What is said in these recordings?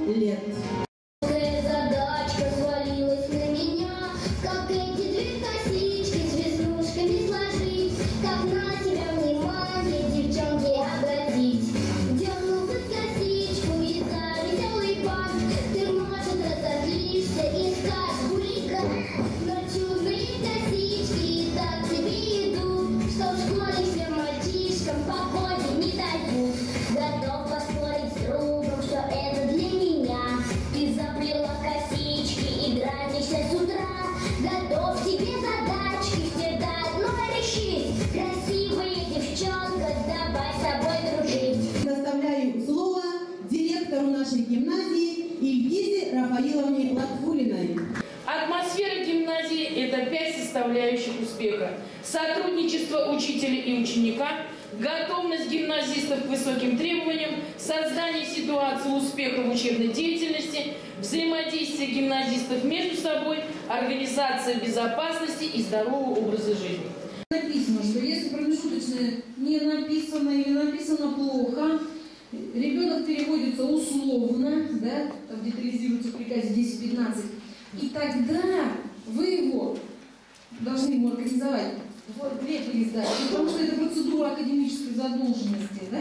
лет. Задачка свалилась на меня, как эти две косички звездушками сложить, как на себя внимание девчонки обратить. Дернул за косичку и за веселый пак, ты, может, разозлишься и скажешь хулиган, но чудные косички и так тебе идут, что в школе всем мальчишкам по ходе не дают. Готов поспорить с другом, что это для меня. Ты заплела косички и дразнишься с утра. Готов тебе задачки все до одной решить. Красивая девчонка, давай с тобой дружить. Предоставляю слово директору нашей гимназии Ильгизе Рафаиловне Латфулиной. Атмосфера гимназии – это 5 составляющих успеха. Сотрудничество учителя и ученика, готовность гимназистов к высоким требованиям, создание ситуации успеха в учебной деятельности, взаимодействие гимназистов между собой, организация безопасности и здорового образа жизни. Написано, что если промежуточное не написано или написано плохо, ребенок переводится условно, да, там детализируется в приказе 10-15, и тогда вы его должны ему организовать в летний сдать, потому что это процедура академической задолженности, да?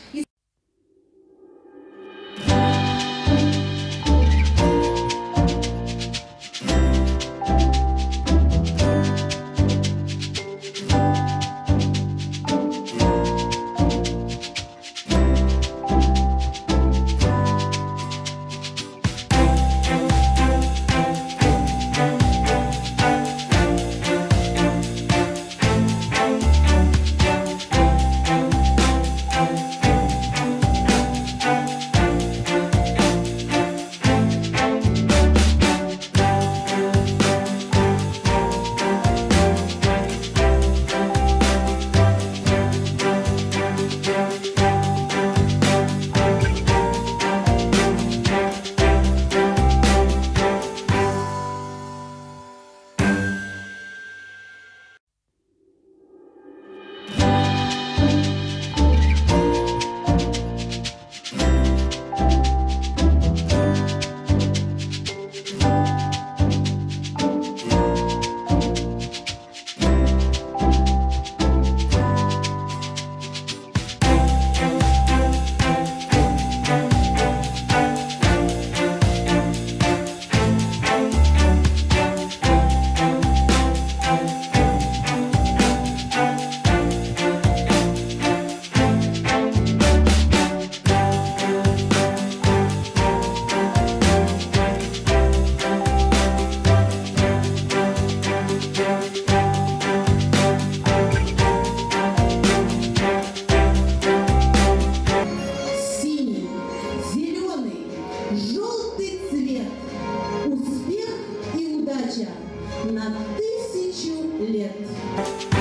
Желтый цвет, успех и удача на 1000 лет.